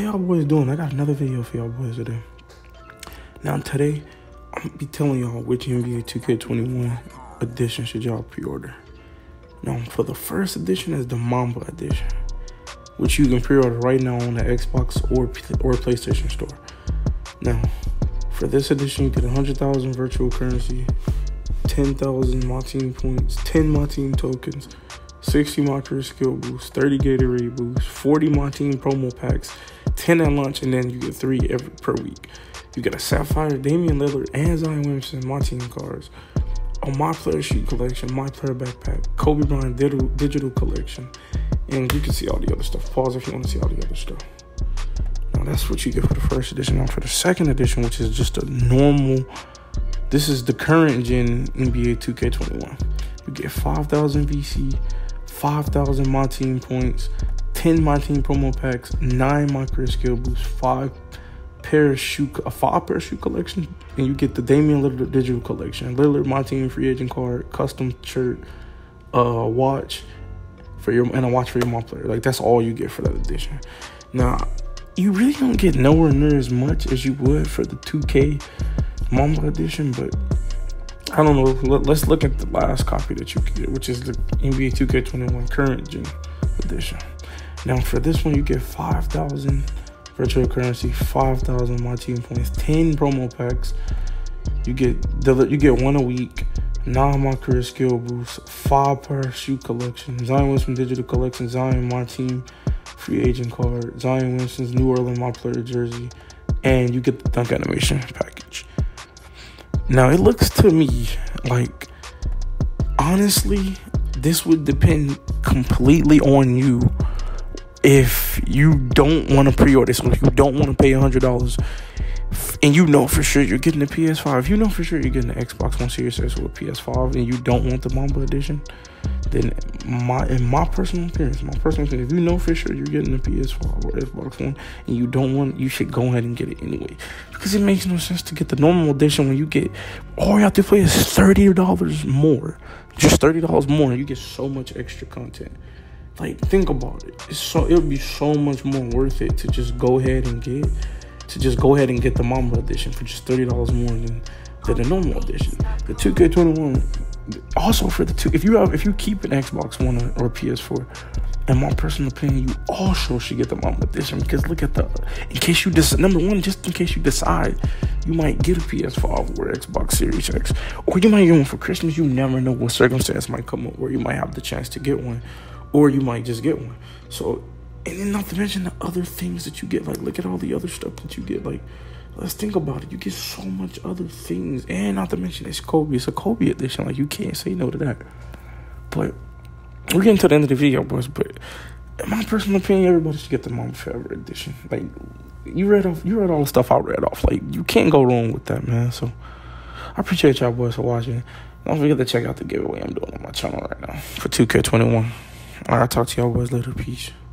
y'all boys doing? I got another video for y'all boys today. Now today, I'm gonna be telling y'all which NBA 2K21 edition should y'all pre-order. Now for the first edition is the Mamba edition, which you can pre-order right now on the Xbox or PlayStation Store. Now, for this edition, you get 100,000 virtual currency, 10,000 My Team points, 10 My Team tokens, 60 My Career skill boosts, 30 Gatorade boosts, 40 My Team promo packs, 10 at launch, and then you get 3 per week. You get a Sapphire, Damian Lillard, and Zion Williamson My Team cards, a My Player Shoe collection, My Player backpack, Kobe Bryant digital collection, and you can see all the other stuff. Pause if you want to see all the other stuff. Now that's what you get for the first edition. Now for the second edition, which is just a normal, this is the current gen NBA 2K21. You get 5,000 VC, 5,000 My Team points, 10 My Team promo packs, 9 My Career skill boosts, 5 pair shoe collection, and you get the Damian Lillard digital collection, Lillard My Team free agent card, custom shirt, watch for your, and a watch for your My Player. Like, that's all you get for that edition. Now, you really don't get nowhere near as much as you would for the 2K Mamba edition, but I don't know. Let's look at the last copy that you can get, which is the NBA 2K21 current gen edition. Now, for this one, you get 5,000 virtual currency, 5,000 My Team points, 10 promo packs. You get 1 a week, 9 My Career skill boosts, 5 pair shoe collection, Zion Williamson digital collection, Zion My Team free agent card, Zion Williamson's New Orleans My Player jersey, and you get the dunk animation package. Now, it looks to me like, honestly, this would depend completely on you. If you don't want to pre-order, so if you don't want to pay $100, and you know for sure you're getting the PS5, you know for sure you're getting the Xbox One Series S with PS5, and you don't want the Mamba edition, then in my personal opinion, if you know for sure you're getting the PS5 or Xbox One, and you don't want, you should go ahead and get it anyway, because it makes no sense to get the normal edition when you get, all you have to pay is $30 more, just $30 more, and you get so much extra content. Like, think about it. It would be so much more worth it to just go ahead and get the Mamba edition for just $30 more than the normal edition. The 2K21, also for the if you keep an Xbox One or PS4, in my personal opinion, you also should get the Mamba edition, because look at in case you decide you might get a PS5 or Xbox Series X, or you might get one for Christmas. You never know what circumstance might come up where you might have the chance to get one. Or you might just get one. So, and then not to mention the other things that you get. Like, look at all the other stuff that you get. Like, let's think about it. You get so much other things. And not to mention it's Kobe. It's a Kobe edition. Like, you can't say no to that. But we're getting to the end of the video, boys. But in my personal opinion, everybody should get the Mamba Forever edition. Like, you read all the stuff I read off. Like, you can't go wrong with that, man. So, I appreciate y'all boys for watching. Don't forget to check out the giveaway I'm doing on my channel right now for 2K21. I'll talk to y'all boys later. Peace.